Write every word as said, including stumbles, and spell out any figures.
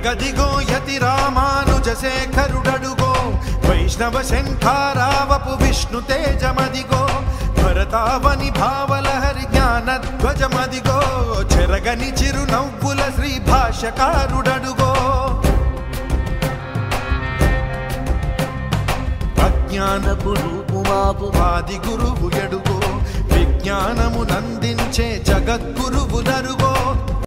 గదిగో యతి రామానుజ శేఖరుడడుగో వైష్ణవ శంఖారావపు విష్ణు తేజమదిగో భరతావని భావలహరి జ్ఞానధ్వజమదిగో చెరగని చిరు నవ్వుల శ్రీ భాష్యకారుడడుగో అజ్ఞానపు రూపుమాపు ఆది గురువు ఎడుగో విజ్ఞానము నందించే జగద్గురువు నరుగో